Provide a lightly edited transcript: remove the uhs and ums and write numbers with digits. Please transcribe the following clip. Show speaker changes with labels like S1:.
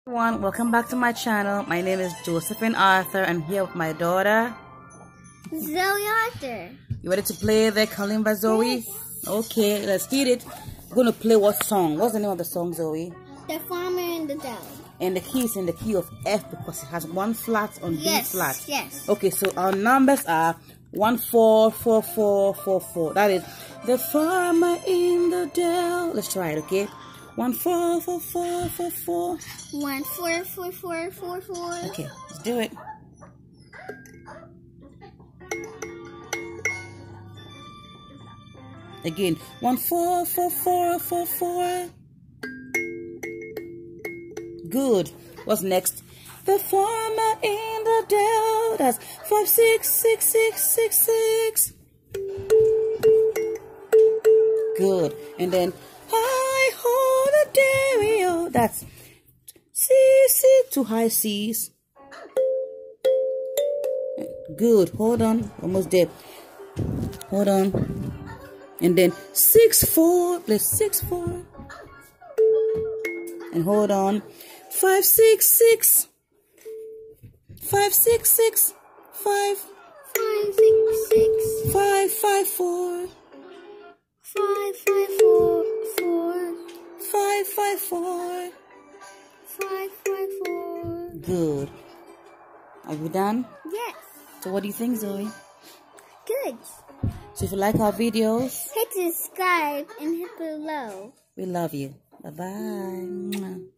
S1: Everyone, welcome back to my channel. My name is Josephine Arthur and here with my daughter
S2: Zoe Arthur.
S1: You ready to play the Kalimba, Zoe?
S2: Yes.
S1: Okay, let's get it. We're gonna play what song? What's the name of the song, Zoe?
S2: The Farmer in the Dell.
S1: And the key is in the key of F because it has one flat on B flat.
S2: Yes.
S1: Okay, so our numbers are 1 4 4 4 4 4. That is the farmer in the dell. Let's try it, okay? 1 4 4 4 4 4.
S2: 1 4 4 4 4 4.
S1: Okay, let's do it. Again, 1 4 4 4 4 4. Good. What's next? The farmer in the dell. That's 5 6 6 6 6 6. Good. And then hi ho the dairy. That's C C, 2 high C's. Good. Hold on. Almost there. Hold on. And then 6 4. Play 6 4. And hold on. 5 6 6. 5 6 6. 5
S2: 5 6 6.
S1: 5 5 4.
S2: 5 5 4 4.
S1: 5 5 4.
S2: 5 5 4.
S1: Good. Are you done?
S2: Yes.
S1: So what do you think, Zoe?
S2: Good.
S1: So if you like our videos,
S2: Hit subscribe and hit below.
S1: we love you. Bye-bye.